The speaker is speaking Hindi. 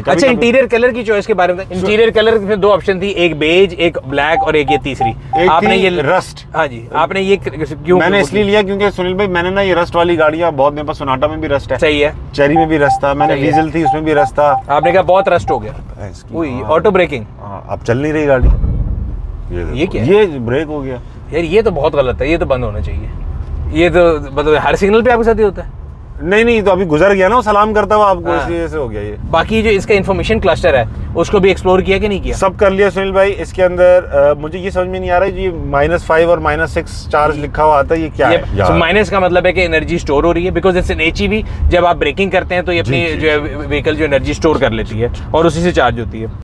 अच्छा, इंटीरियर कलर की चॉइस के बारे में, इंटीरियर कलर में दो ऑप्शन थी, एक बेज, एक ब्लैक और एक ये तीसरी। आपने ये रस्ट। हाँ जी, आपने ये क्यों? मैंने इसलिए लिया क्योंकि सुनील भाई मैंने ना ये रस्ट वाली गाड़ियां बहुत, मेरे पास सोनाटा में भी रस्ट है, सही है, चेरी में भी रस्ट था, मैंने डीजल थी उसमें भी रस्ट था। आपने कहा बहुत रस्ट हो गया, ऑटो ब्रेकिंग, अब चल नहीं रही गाड़ी। ये क्या? ये ब्रेक हो गया यार, ये तो बहुत गलत है, ये तो बंद होना चाहिए। ये तो मतलब हर सिग्नल पे आपके साथ ही होता है? नहीं, तो अभी गुजर गया ना वो सलाम करता हुआ आपको, इसलिए ऐसे हो गया ये। बाकी जो इसका इन्फॉर्मेशन क्लस्टर है उसको भी एक्सप्लोर किया कि नहीं किया? सब कर लिया सुनील भाई। इसके अंदर मुझे ये समझ में नहीं आ रहा है, ये -5 और -6 चार्ज लिखा हुआ आता है, ये क्या है? माइनस का मतलब है कि एनर्जी स्टोर हो रही है, बिकॉज इट्स एन HEV। जब आप ब्रेकिंग करते हैं तो ये अपनी जो व्हीकल जो एनर्जी स्टोर कर लेती है और उसी से चार्ज होती है।